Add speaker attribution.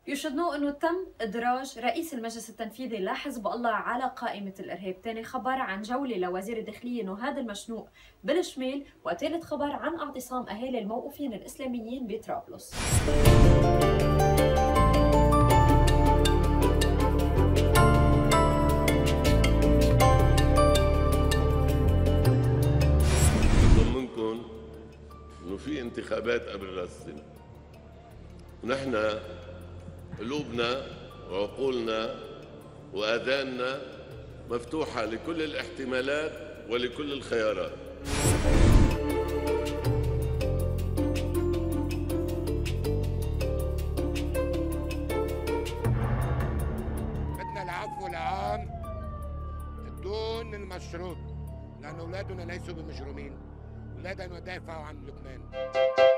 Speaker 1: You should know انه تم ادراج رئيس المجلس التنفيذي لحزب الله على قائمة الارهاب. تاني خبر عن جولة لوزير الداخلية نهاد المشنوق بالشمال، وثالث خبر عن اعتصام اهالي الموقوفين الاسلاميين بطرابلس.
Speaker 2: منكم انه في انتخابات قبل راس السنه، ونحن قلوبنا وعقولنا واذاننا مفتوحه لكل الاحتمالات ولكل الخيارات.
Speaker 3: بدنا العفو العام دون المشروط، لأن أولادنا ليسوا بمجرمين، أولادنا يدافعوا عن لبنان.